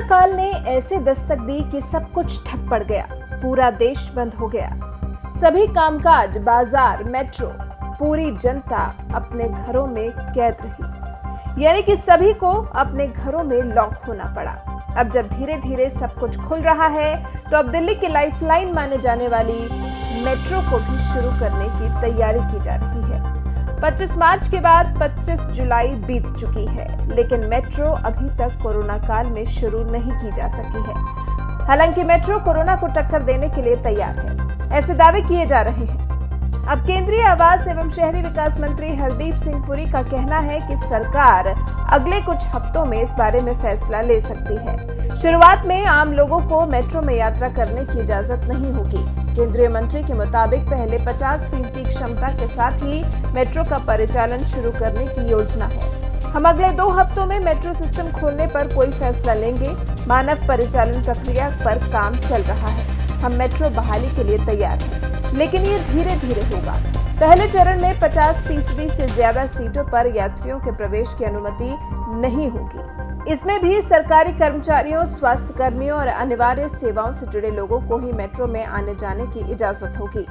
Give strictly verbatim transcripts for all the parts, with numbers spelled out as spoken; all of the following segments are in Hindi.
काल ने ऐसे दस्तक दी कि सब कुछ ठप पड़ गया। पूरा देश बंद हो गया। सभी कामकाज, बाजार, मेट्रो, पूरी जनता अपने घरों में कैद रही। यानी कि सभी को अपने घरों में लॉक होना पड़ा। अब जब धीरे धीरे सब कुछ खुल रहा है तो अब दिल्ली की लाइफलाइन माने जाने वाली मेट्रो को भी शुरू करने की तैयारी की जा रही है। पच्चीस मार्च के बाद पच्चीस जुलाई बीत चुकी है, लेकिन मेट्रो अभी तक कोरोना काल में शुरू नहीं की जा सकी है। हालांकि मेट्रो कोरोना को टक्कर देने के लिए तैयार है, ऐसे दावे किए जा रहे हैं। अब केंद्रीय आवास एवं शहरी विकास मंत्री हरदीप सिंह पुरी का कहना है कि सरकार अगले कुछ हफ्तों में इस बारे में फैसला ले सकती है। शुरुआत में आम लोगों को मेट्रो में यात्रा करने की इजाजत नहीं होगी। केंद्रीय मंत्री के मुताबिक पहले पचास फीसदी क्षमता के साथ ही मेट्रो का परिचालन शुरू करने की योजना है। हम अगले दो हफ्तों में मेट्रो सिस्टम खोलने पर कोई फैसला लेंगे। मानव परिचालन प्रक्रिया पर काम चल रहा है। हम मेट्रो बहाली के लिए तैयार हैं, लेकिन ये धीरे धीरे होगा। पहले चरण में पचास फीसदी से ज्यादा सीटों पर यात्रियों के प्रवेश की अनुमति नहीं होगी। इसमें भी सरकारी कर्मचारियों, स्वास्थ्य कर्मियों और अनिवार्य सेवाओं से जुड़े लोगों को ही मेट्रो में आने जाने की इजाजत होगी।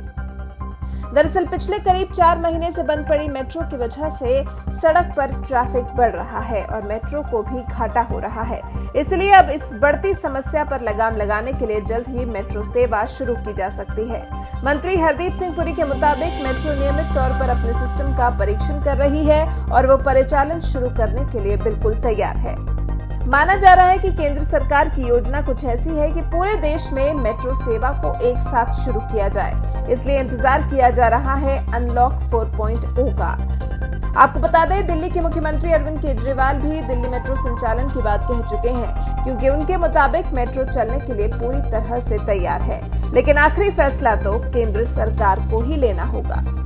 दरअसल पिछले करीब चार महीने से बंद पड़ी मेट्रो की वजह से सड़क पर ट्रैफिक बढ़ रहा है और मेट्रो को भी घाटा हो रहा है। इसलिए अब इस बढ़ती समस्या पर लगाम लगाने के लिए जल्द ही मेट्रो सेवा शुरू की जा सकती है। मंत्री हरदीप सिंह पुरी के मुताबिक मेट्रो नियमित तौर पर अपने सिस्टम का परीक्षण कर रही है और वो परिचालन शुरू करने के लिए बिल्कुल तैयार है। माना जा रहा है कि केंद्र सरकार की योजना कुछ ऐसी है कि पूरे देश में मेट्रो सेवा को एक साथ शुरू किया जाए। इसलिए इंतजार किया जा रहा है अनलॉक चार पॉइंट शून्य का। आपको बता दें, दिल्ली के मुख्यमंत्री अरविंद केजरीवाल भी दिल्ली मेट्रो संचालन की बात कह चुके हैं, क्योंकि उनके मुताबिक मेट्रो चलने के लिए पूरी तरह से तैयार है। लेकिन आखिरी फैसला तो केंद्र सरकार को ही लेना होगा।